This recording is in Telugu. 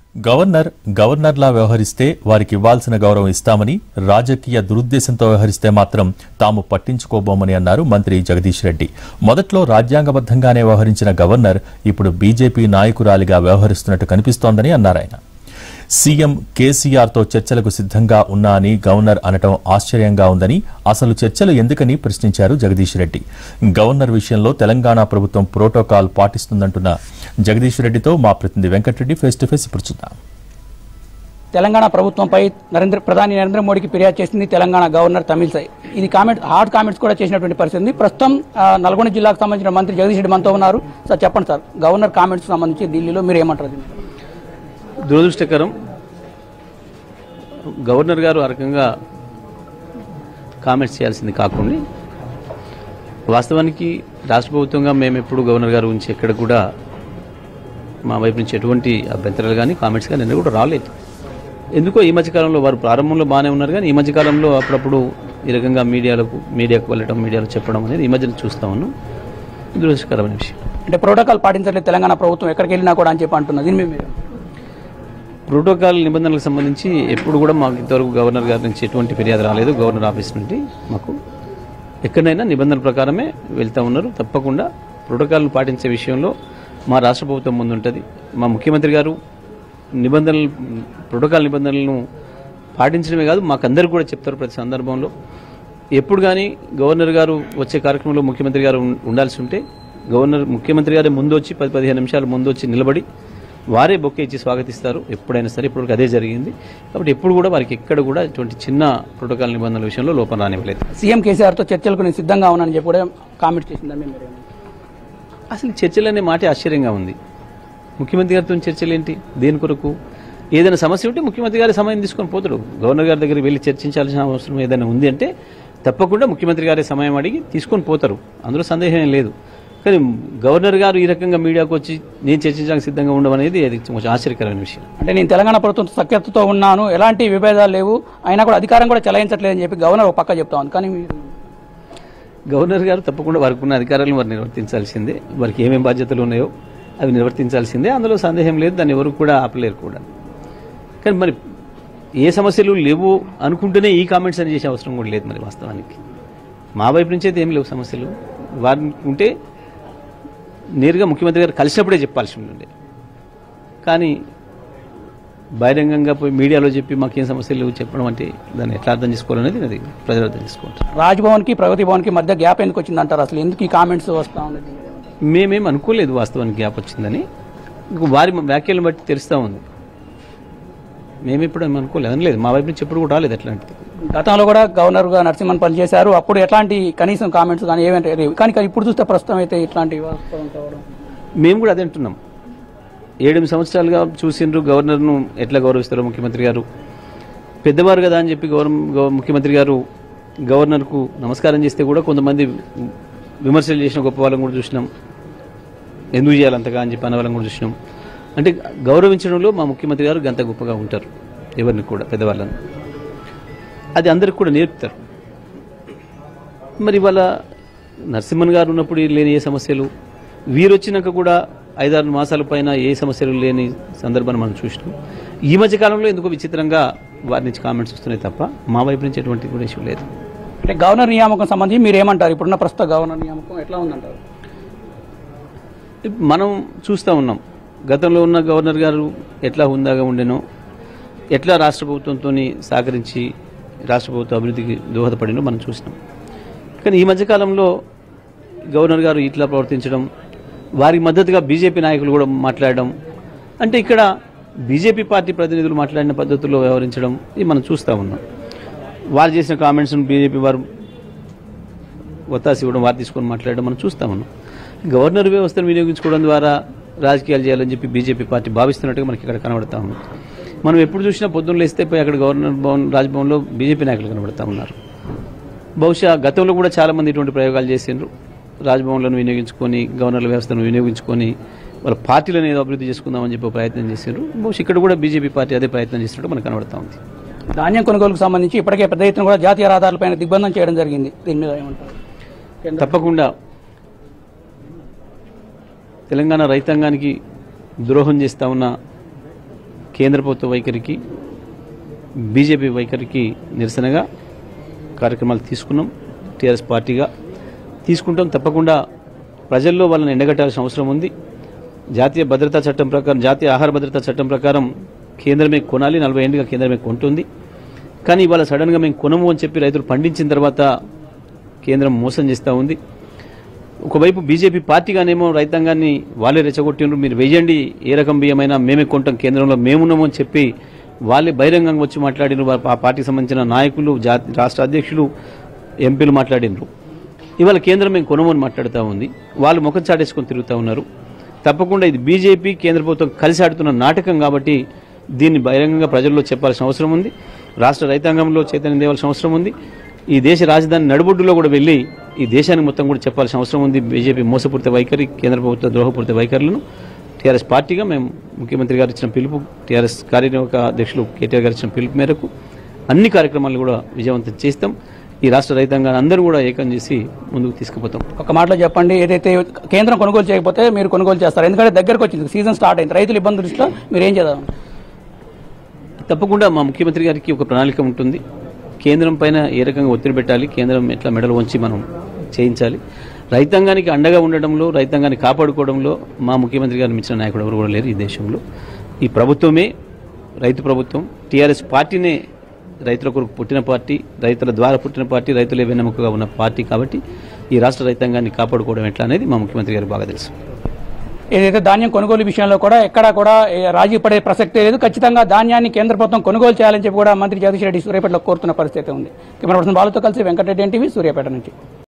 గవర్నర్లా వ్యవహరిస్తే వారికి ఇవ్వాల్సిన గౌరవం ఇస్తామని, రాజకీయ దురుద్దేశంతో వ్యవహరిస్తే మాత్రం తాము పట్టించుకోబోమని అన్నారు మంత్రి జగదీష్ రెడ్డి. మొదట్లో రాజ్యాంగబద్ధంగానే వ్యవహరించిన గవర్నర్ ఇప్పుడు బీజేపీ నాయకురాలిగా వ్యవహరిస్తున్నట్టు కనిపిస్తోందని అన్నారు ఆయన. సీఎం కేసీఆర్తో చర్చలకు సిద్ధంగా ఉన్నా అని గవర్నర్ అనటం ఆశ్చర్యంగా ఉందని, అసలు చర్చలు ఎందుకని ప్రశ్నించారు జగదీష్ రెడ్డి. గవర్నర్ విషయంలో తెలంగాణ ప్రభుత్వం ప్రోటోకాల్ పాటిస్తుందంటున్న జగదీష్ రెడ్డితో మా ప్రతినిధి వెంకటరెడ్డి ఫేస్ టు ఫేస్ ఇప్పుడు చూద్దాం. తెలంగాణ ప్రభుత్వంపై ప్రధాని నరేంద్ర మోడీకి ఫిర్యాదు చేసింది తెలంగాణ గవర్నర్ తమిళిసై. ఇది హాట్ కామెంట్స్ కూడా చేసినటువంటి పరిస్థితి. ప్రస్తుతం నల్గొండ జిల్లాకు సంబంధించిన మంత్రి జగదీష్ రెడ్డి మనతో ఉన్నారు. సార్ చెప్పండి సార్, గవర్నర్ కామెంట్స్ సంబంధించి ఢిల్లీలో మీరు ఏమంటారు? దురదృష్టకరం. గవర్నర్ గారు ఆ రకంగా కామెంట్స్ చేయాల్సింది కాకుండా, వాస్తవానికి రాష్ట్ర ప్రభుత్వంగా మేము ఎప్పుడు గవర్నర్ గారు గురించి ఎక్కడ కూడా మా వైపు నుంచి ఎటువంటి అభ్యంతరాలు కానీ కామెంట్స్ కానీ నిన్న కూడా రాలేదు. ఎందుకో ఈ మధ్యకాలంలో వారు ప్రారంభంలో బాగానే ఉన్నారు, కానీ ఈ మధ్యకాలంలో అప్పుడప్పుడు ఈ రకంగా మీడియాకు వెళ్ళడం, మీడియాలో చెప్పడం అనేది ఈ మధ్యన చూస్తా ఉన్నాం. దురదృష్టకరమైన విషయం. అంటే ప్రోటోకాల్ పాటించట్లేదు తెలంగాణ ప్రభుత్వం ఎక్కడికి వెళ్ళినా కూడా అని చెప్పి అంటున్నది. ప్రోటోకాల్ నిబంధనలకు సంబంధించి ఎప్పుడు కూడా మాకు ఇంతవరకు గవర్నర్ గారి నుంచి ఎటువంటి ఫిర్యాదు రాలేదు. గవర్నర్ ఆఫీస్ నుండి మాకు ఎక్కడైనా నిబంధనల ప్రకారమే వెళ్తూ ఉన్నారు. తప్పకుండా ప్రోటోకాల్ను పాటించే విషయంలో మా రాష్ట్ర ప్రభుత్వం ముందుంటుంది. మా ముఖ్యమంత్రి గారు ప్రోటోకాల్ నిబంధనలను పాటించడమే కాదు, మాకందరికీ కూడా చెప్తారు ప్రతి సందర్భంలో. ఎప్పుడు కానీ గవర్నర్ గారు వచ్చే కార్యక్రమంలో ముఖ్యమంత్రి గారు ఉండాల్సి ఉంటే ముఖ్యమంత్రి గారే ముందు వచ్చి 10-15 నిమిషాలు ముందు వచ్చి నిలబడి వారే బొకే ఇచ్చి స్వాగతిస్తారు ఎప్పుడైనా సరే. ఇప్పుడు అదే జరిగింది. కాబట్టి ఎప్పుడు కూడా వారికి ఎక్కడ కూడా ఇటువంటి చిన్న ప్రోటోకాల్ నిబంధనల విషయంలో లోపం రానివ్వలేదు. సీఎం కేసీఆర్తో చర్చలకు నేను సిద్ధంగా ఉన్నానని చెప్పి కూడా కామెంట్ చేసిందని. అసలు చర్చలనే మాట ఆశ్చర్యంగా ఉంది. ముఖ్యమంత్రి గారితో చర్చలు ఏంటి? దేని కొరకు? ఏదైనా సమస్య ఉంటే ముఖ్యమంత్రి గారి సమయం తీసుకొని పోతాడు. గవర్నర్ గారి దగ్గరికి వెళ్ళి చర్చించాల్సిన అవసరం ఏదైనా ఉంది అంటే తప్పకుండా ముఖ్యమంత్రి గారి సమయం అడిగి తీసుకొని పోతారు, అందులో సందేహం లేదు. కానీ గవర్నర్ గారు ఈ రకంగా మీడియాకు వచ్చి నేను చర్చించడానికి సిద్ధంగా ఉండడం అనేది అది కొంచెం ఆశ్చర్యకరమైన విషయం. అంటే నేను తెలంగాణ ప్రభుత్వం సఖ్యతతో ఉన్నాను, ఎలాంటి విభేదాలు లేవు, అయినా కూడా అధికారం కూడా చెలాయించట్లేదని చెప్పి గవర్నర్ ఒక పక్క చెప్తా ఉంది. కానీ గవర్నర్ గారు తప్పకుండా వారికి ఉన్న అధికారాలను వారు నిర్వర్తించాల్సిందే. వారికి ఏమేమి బాధ్యతలు ఉన్నాయో అవి నిర్వర్తించాల్సిందే, అందులో సందేహం లేదు. దాన్ని ఎవరు కూడా ఆపలేరు కూడా. కానీ మరి ఏ సమస్యలు లేవు అనుకుంటేనే ఈ కామెంట్స్ అని చేసే అవసరం కూడా లేదు. మరి వాస్తవానికి మా వైపు నుంచి అయితే ఏం లేవు సమస్యలు. వారిని ఉంటే నేరుగా ముఖ్యమంత్రి గారు కలిసినప్పుడే చెప్పాల్సి ఉండే, కానీ బహిరంగంగా పోయి మీడియాలో చెప్పి మాకేం సమస్యలు చెప్పడం అంటే దాన్ని ఎట్లా అర్థం చేసుకోవాలనేది అది ప్రజలు అర్థం చేసుకుంటారు. రాజ్భవన్కి ప్రగతి భవన్కి మధ్య గ్యాప్ ఎందుకు వచ్చిందంటారు? అసలు ఎందుకు ఈ కామెంట్స్ వస్తూ ఉన్నది? మేమేం అనుకోలేదు వాస్తవానికి గ్యాప్ వచ్చిందని. వారి వ్యాఖ్యలను బట్టి తెలుస్తూ ఉంది. మేమిప్పుడు ఏమి అనుకోలేదు, అనలేదు. మా వైపు నుంచి ఎప్పుడు కూడా రాలేదు అట్లాంటిది. గతంలో కూడా గవర్నర్గా నరసింహన్ పనిచేశారు, అప్పుడు ఎట్లాంటి కనీసం కామెంట్స్ కానీ ఏమంటే కానీ ఇప్పుడు చూస్తే ప్రస్తుతం అయితే ఇట్లాంటి మేము కూడా అదే అంటున్నాం. 7 సంవత్సరాలుగా చూసిండ్రు గవర్నర్ను ఎట్లా గౌరవిస్తారో ముఖ్యమంత్రి గారు. పెద్దవారు కదా అని చెప్పి ముఖ్యమంత్రి గారు గవర్నర్కు నమస్కారం చేస్తే కూడా కొంతమంది విమర్శలు చేసిన గొప్ప వాళ్ళని కూడా చూసినాం. ఎందుకు చేయాలంతగా అని చెప్పి అనే వాళ్ళని కూడా చూసినాం. అంటే గౌరవించడంలో మా ముఖ్యమంత్రి గారు గంత గొప్పగా ఉంటారు, ఎవరిని కూడా పెద్దవాళ్ళను. అది అందరికి కూడా నేర్పుతారు. మరి ఇవాళ నరసింహన్ గారు ఉన్నప్పుడు లేని ఏ సమస్యలు, వీరు వచ్చినాక కూడా 5-6 మాసాల పైన ఏ సమస్యలు లేని సందర్భాన్ని మనం చూసినాం. ఈ మధ్యకాలంలో ఎందుకో విచిత్రంగా వారి నుంచి కామెంట్స్ వస్తున్నాయి తప్ప మా వైపు నుంచి ఎటువంటి కూడా ఇష్యూ లేదు. అంటే గవర్నర్ నియామకం సంబంధించి మీరు ఏమంటారు? ఇప్పుడున్న ప్రస్తుత గవర్నర్ నియామకం ఎట్లా ఉందంటారు? మనం చూస్తూ ఉన్నాం గతంలో ఉన్న గవర్నర్ గారు ఎట్లా హుందాగా ఉండేనో, ఎట్లా రాష్ట్ర ప్రభుత్వంతో సహకరించి రాష్ట్ర ప్రభుత్వ అభివృద్ధికి దోహదపడినో మనం చూసినాం. కానీ ఈ మధ్యకాలంలో గవర్నర్ గారు ఇట్లా ప్రవర్తించడం, వారికి మద్దతుగా బీజేపీ నాయకులు కూడా మాట్లాడడం, అంటే ఇక్కడ బీజేపీ పార్టీ ప్రతినిధులు మాట్లాడిన పద్ధతుల్లో వ్యవహరించడం ఇది మనం చూస్తూ ఉన్నాం. వారు చేసిన కామెంట్స్ను బీజేపీ వారు ఒత్తాసి ఇవ్వడం, వారు తీసుకొని మాట్లాడడం మనం చూస్తూ ఉన్నాం. గవర్నర్ వ్యవస్థను వినియోగించుకోవడం ద్వారా రాజకీయాలు చేయాలని చెప్పి బీజేపీ పార్టీ భావిస్తున్నట్టుగా మనకి ఇక్కడ కనబడతా ఉంది. మనం ఎప్పుడు చూసినా పొద్దున్న లేస్తే పోయి అక్కడ గవర్నర్ భవన్ రాజ్భవన్లో బీజేపీ నాయకులు కనబడతా ఉన్నారు. బహుశా గతంలో కూడా చాలామంది ఇటువంటి ప్రయోగాలు చేసిండ్రు. రాజ్భవన్లను వినియోగించుకొని, గవర్నర్ల వ్యవస్థను వినియోగించుకొని వాళ్ళ పార్టీలను ఏదో అభివృద్ధి చేసుకుందామని చెప్పి ప్రయత్నం చేసిండ్రు. బహుశా ఇక్కడ కూడా బీజేపీ పార్టీ అదే ప్రయత్నం చేసినట్టు మనకు కనబడతా ఉంది. ధాన్యం కొనుగోలుకు సంబంధించి ఇప్పటికే పెద్ద ఎత్తున కూడా జాతీయ రహదారులపైన దిగ్బంధం చేయడం జరిగింది. దీని మీద ఏమంటారు? తప్పకుండా తెలంగాణ రైతాంగానికి ద్రోహం చేస్తూ ఉన్న కేంద్ర ప్రభుత్వ వైఖరికి బీజేపీ వైఖరికి నిరసనగా కార్యక్రమాలు తీసుకున్నాం. టీఆర్ఎస్ పార్టీగా తీసుకుంటాం. తప్పకుండా ప్రజల్లో వాళ్ళని ఎండగట్టాల్సిన అవసరం ఉంది. జాతీయ భద్రతా చట్టం ప్రకారం, జాతీయ ఆహార భద్రతా చట్టం ప్రకారం కేంద్రమే కొనాలి. 40 ఏళ్ళుగా కేంద్రమే కొంటుంది. కానీ ఇవాళ సడన్గా మేము కొనము అని చెప్పి రైతులు పండించిన తర్వాత కేంద్రం మోసం చేస్తూ ఉంది. ఒకవైపు బీజేపీ పార్టీగానేమో రైతాంగాన్ని వాళ్ళే రెచ్చగొట్టిండ్రు. మీరు వెయ్యండి, ఏ రకం బియ్యమైనా మేమే కొంటాం, కేంద్రంలో మేమున్నాము అని చెప్పి వాళ్ళే బహిరంగంగా వచ్చి మాట్లాడినారు. ఆ పార్టీకి సంబంధించిన నాయకులు, రాష్ట్ర అధ్యక్షులు, ఎంపీలు మాట్లాడినారు. ఇవాళ కేంద్రం మేము కొనము అని మాట్లాడుతూ ఉంది. వాళ్ళు ముఖం చాటేసుకొని తిరుగుతూ ఉన్నారు. తప్పకుండా ఇది బీజేపీ కేంద్ర ప్రభుత్వం కలిసి ఆడుతున్న నాటకం కాబట్టి దీన్ని బహిరంగంగా ప్రజల్లో చెప్పాల్సిన అవసరం ఉంది. రాష్ట్ర రైతాంగంలో చైతన్యం తేవాల్సిన అవసరం ఉంది. ఈ దేశ రాజధాని నడుబొడ్డులో కూడా వెళ్ళి ఈ దేశానికి మొత్తం కూడా చెప్పాల్సిన అవసరం ఉంది. బీజేపీ మోసపూరిత వైఖరి, కేంద్ర ప్రభుత్వ ద్రోహపూరిత వైఖరులను టీఆర్ఎస్ పార్టీగా మేము ముఖ్యమంత్రి గారు ఇచ్చిన పిలుపు, టీఆర్ఎస్ కార్యనిర్వాహక అధ్యక్షులు కేటీఆర్ గారు ఇచ్చిన పిలుపు మేరకు అన్ని కార్యక్రమాలు కూడా విజయవంతం చేస్తాం. ఈ రాష్ట్ర రైతాంగాన్ని అందరూ కూడా ఏకం చేసి ముందుకు తీసుకుపోతాం. ఒక మాటలో చెప్పండి, ఏదైతే కేంద్రం కొనుగోలు చేయకపోతే మీరు కొనుగోలు చేస్తారు? ఎందుకంటే దగ్గరకు వచ్చింది, సీజన్ స్టార్ట్ అయింది. రైతుల ఇబ్బంది దృష్టిలో మీరు ఏం చేద్దాం? తప్పకుండా మా ముఖ్యమంత్రి గారికి ఒక ప్రణాళిక ఉంటుంది. కేంద్రం పైన ఏ రకంగా ఒత్తిడి పెట్టాలి, కేంద్రం ఎట్లా మెడలు వంచి మనం చేయించాలి. రైతాంగానికి అండగా ఉండడంలో, రైతాంగాన్ని కాపాడుకోవడంలో మా ముఖ్యమంత్రి గారిని మించిన నాయకుడు ఎవరు కూడా లేరు ఈ దేశంలో. ఈ ప్రభుత్వమే రైతు ప్రభుత్వం. టీఆర్ఎస్ పార్టీనే రైతుల కొరకు పుట్టిన పార్టీ, రైతుల ద్వారా పుట్టిన పార్టీ, రైతులే వెన్నెముకగా ఉన్న పార్టీ. కాబట్టి ఈ రాష్ట్ర రైతాంగాన్ని కాపాడుకోవడం ఎట్లా అనేది మా ముఖ్యమంత్రి గారికి బాగా తెలుసు. ఏదైతే ధాన్యం కొనుగోలు విషయంలో కూడా ఎక్కడా కూడా రాజీ పడే ప్రసక్తే లేదు. ఖచ్చితంగా ధాన్యాన్ని కేంద్ర ప్రభుత్వం కొనుగోలు చేయాలని చెప్పి కూడా మంత్రి జగదీష్ రెడ్డి సూర్యాపేటలో కోరుతున్న పరిస్థితి ఉంది. కెమెరా పర్సన్ బాలుతో కలిసి వెంకటరెడ్డి, ఎన్టీవీ, సూర్యాపేట నుంచి.